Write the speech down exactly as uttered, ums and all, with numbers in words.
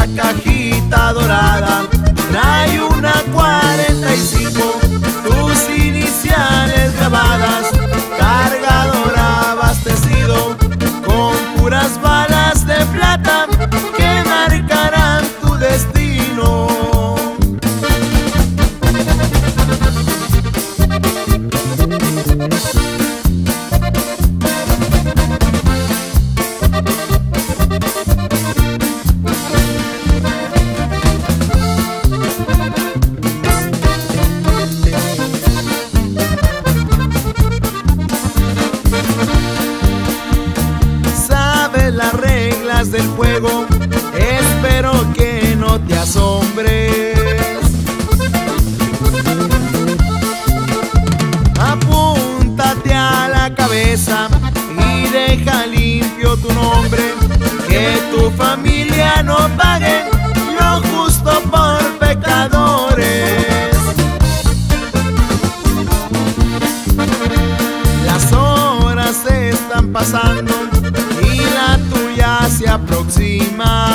esa cajita dorada trae una cuarenta y cinco, tus iniciales grabadas, cargador abastecido con puras balas de plata que marcarán tu destino. Las reglas del juego, espero que no te asombres. Apúntate a la cabeza y deja limpio tu nombre, que tu familia no pague lo justo por pecadores. Las horas se están pasando y la tuya se aproxima.